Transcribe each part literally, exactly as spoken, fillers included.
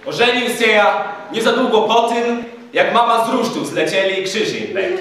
Ożenił się ja nie za długo po tym, jak mama z rusztu zlecieli i krzyż im pękli.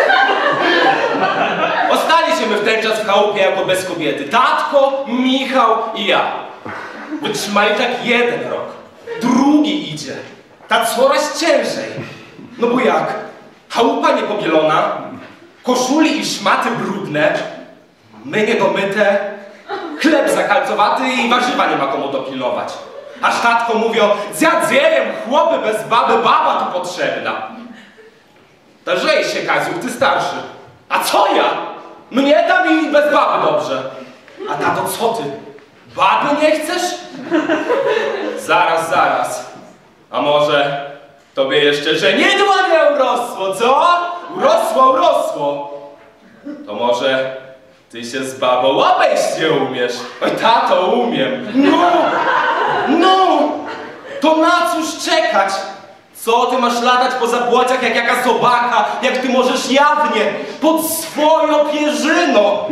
Ostaliśmy my w ten czas w chałupie jako bez kobiety. Tatko, Michał i ja. Wytrzymali tak jeden rok. Drugi idzie. Ta coraz ciężej. No bo jak? Chałupa niepobielona, koszuli i szmaty brudne, my niedomyte, chleb zakalcowaty i warzywa nie ma komu dopilnować. Aż tatko mówią, zjadł zjejem, chłopy bez baby, baba tu potrzebna. Darzej się, Kaziu, ty starszy. A co ja? Mnie tam i bez baby dobrze. A tato, co ty? Baby nie chcesz? Zaraz, zaraz. A może tobie jeszcze żenidło nie urosło, co? Urosło, urosło. To może ty się z babą obejść nie umiesz? Oj, tato, umiem. No, no, to na cóż czekać? Co ty masz latać po zabłociach jak jaka sobaka, jak ty możesz jawnie, pod swoją pierzyną?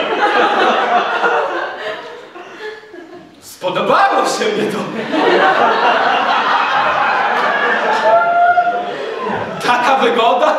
Spodobało się mnie to. Taka wygoda?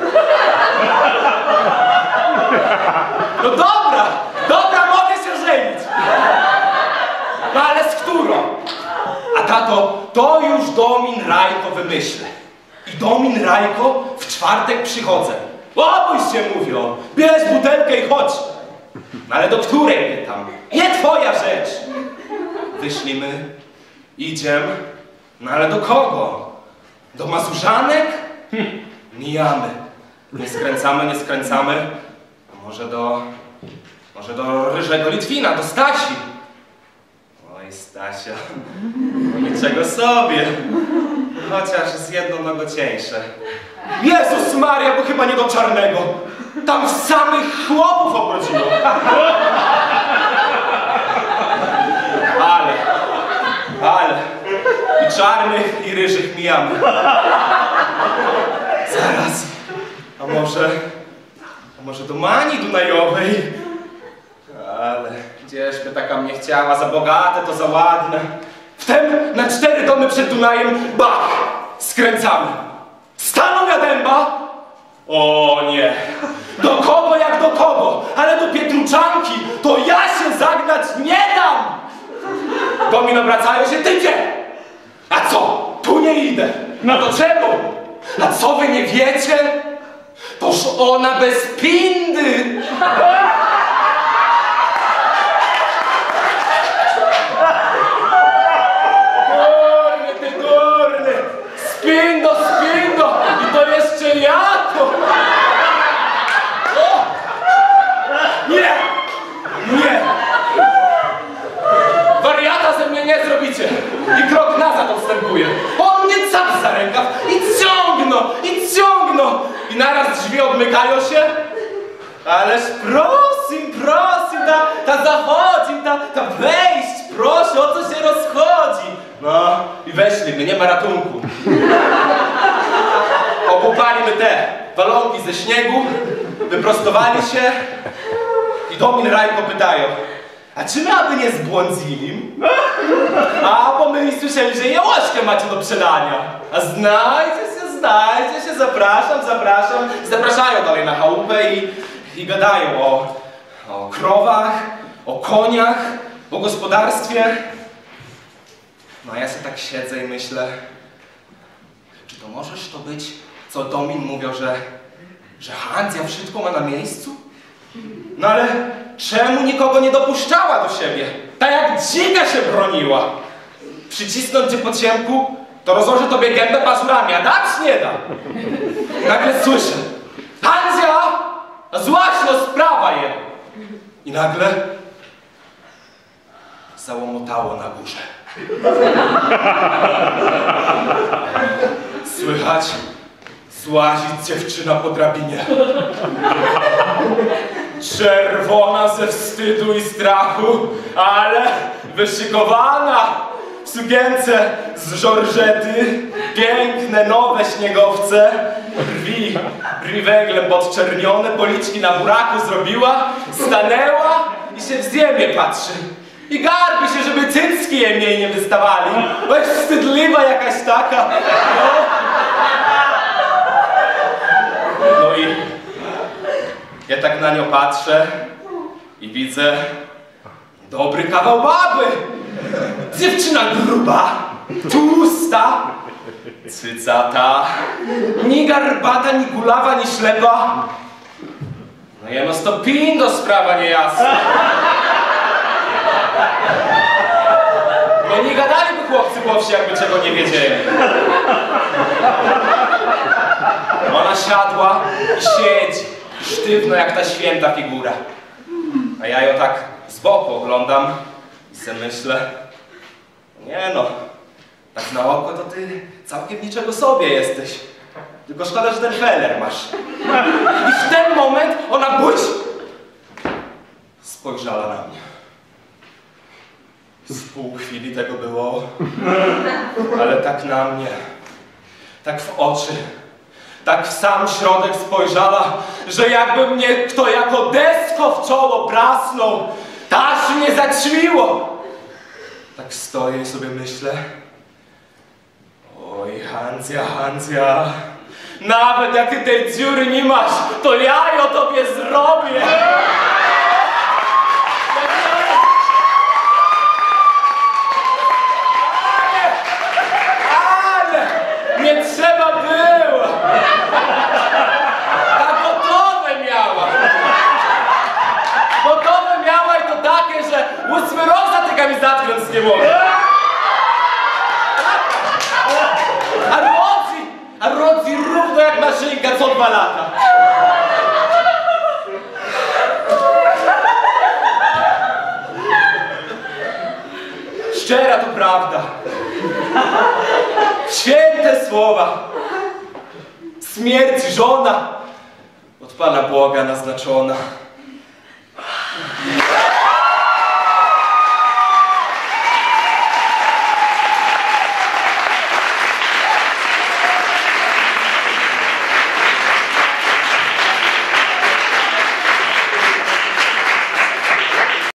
No dobra, dobra, mogę się żenić. No ale z którą? A tato, to już Domin Rajko wymyślę. I Domin Rajko w czwartek przychodzę. Obójź się, mówią, bierz butelkę i chodź. No ale do której mnie tam? Nie twoja rzecz. Wyszliśmy, idziemy, no ale do kogo? Do Mazurzanek? Hm, mijamy. Nie skręcamy, nie skręcamy. A może do... może do Ryżego Litwina, do Stasi. Oj, Stasia, no niczego sobie. Chociaż z jedną nogą cieńsze. Jezus Maria, bo chyba nie do Czarnego. Tam samych chłopów obrodziło. Ale, ale, i czarnych, i ryżych mijamy. Zaraz, a może, a może do Mani Dunajowej? Ale gdzieżby taka mnie chciała, za bogate to za ładne. Wtem na cztery domy przed Dunajem, bach, skręcamy. Staną na dęba? O nie, do kogo jak do kogo, ale do Pietruczanki to ja się zagnać nie dam. Domin obracają się, ty gdzie? A co? Tu nie idę. No to czemu? A co wy nie wiecie? Toż ona bez pindy. Durny, ty durny. Spindo, spindo. I to jeszcze jako. O! Nie! Nie! Wariata ze mnie nie zrobicie! I krok nazad odstępuje. On mnie cap za rękaw i ciągną, i ciągną. I naraz drzwi odmykają się. Ależ prosim, prosim, ta, ta zachodzi, ta, ta wejść, proszę, o co się rozchodzi. No i weszliśmy, nie ma ratunku. Okupaliśmy te balonki ze śniegu, wyprostowali się i Domin Rajko pytają, a czy my aby nie zbłądzili? A, bo my słyszeli, że jełośkę macie do przelania. A znajdzie się, znajdzie się, zapraszam, zapraszam. Zapraszają dalej na chałupę i, i gadają o, o krowach, o koniach, o gospodarstwie. No a ja sobie tak siedzę i myślę, czy to możesz to być, co Domin mówił, że, że Handzia wszystko ma na miejscu? No ale czemu nikogo nie dopuszczała do siebie? Tak jak dzika się broniła. Przycisnąć cię po ciemku, to rozłoży tobie gębę pazurami, a dać nie da. Nagle słyszę, Handzia, złaśno sprawa je. I nagle załomotało na górze. Słychać, złazić dziewczyna po drabinie. Czerwona ze wstydu i strachu, ale wyszykowana w sukience z żorżety, piękne nowe śniegowce, brwi, brwi węglem podczernione, policzki na buraku zrobiła, stanęła i się w ziemię patrzy. I garbi się, żeby cycki cycki je mniej nie wystawali. Bo jest wstydliwa jakaś taka. No, no i ja tak na nią patrzę i widzę dobry kawał baby. Dziewczyna gruba, tłusta, cycata, ni garbata, ni kulawa, ni ślepa. No jeno sto pindo sprawa niejasna. Bo nie gadaliby chłopcy po wsi, jakby czego nie wiedzieli. Ona siadła i siedzi, sztywno jak ta święta figura. A ja ją tak z boku oglądam i se myślę, nie no, tak na oko to ty całkiem niczego sobie jesteś. Tylko szkoda, że ten feller masz. I w ten moment ona błyś spojrzała na mnie. Z pół chwili tego było, ale tak na mnie, tak w oczy, tak w sam środek spojrzała, że jakby mnie kto jako desko w czoło prasnął, aż mnie zaćmiło. Tak stoję i sobie myślę, oj Handzia, Handzia, nawet jak ty tej dziury nie masz, to ja ją tobie zrobię. Nie trzeba było! Tak gotowe miała! Gotowe miała i to takie, że ósmy rok zatykami zatknąć nie mogę! A rodzi, a rodzi równo jak maszynka co dwa lata! Szczera to prawda! Święte słowa! Śmierć żona od Pana Boga naznaczona.